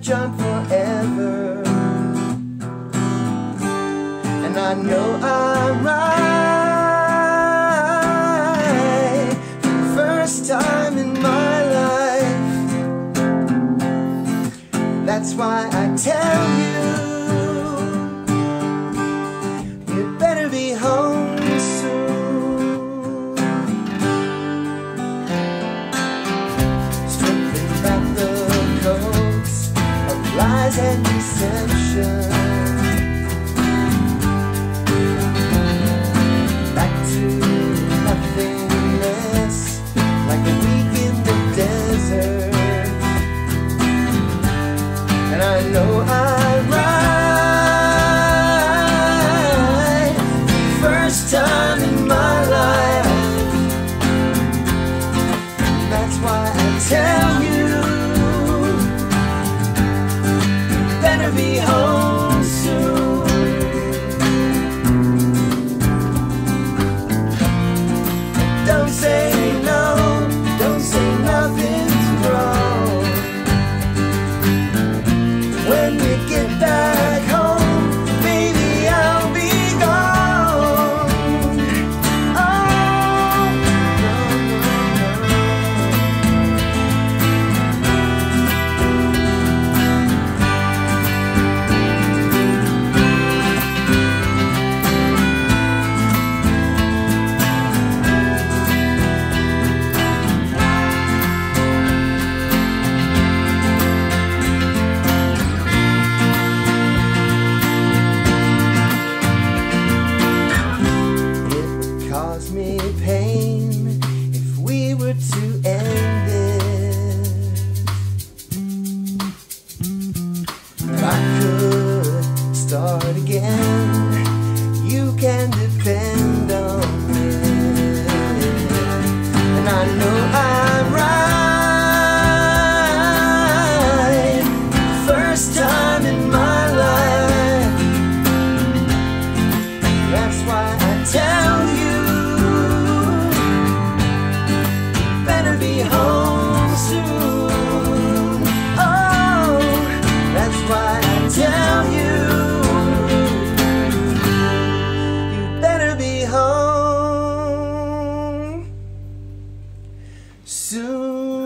junk forever. And I know I'm right for the first time in my life. That's why I tell you, you better be home soon. Stripping back the coats of lies and deception, back to nothingness, like a week in the desert. And I know I'm right, first time in my life. That's why I tell you, you better be home soon. Don't say no, don't say nothing's wrong. When you get back home, baby, I'll be gone. Oh, no, cause me pain if we were to end this. But I could start again, you can depend on it. And I know I'm right, first time in my life. That's why I tell you, better be home soon. Oh, that's why I tell you, you better be home soon.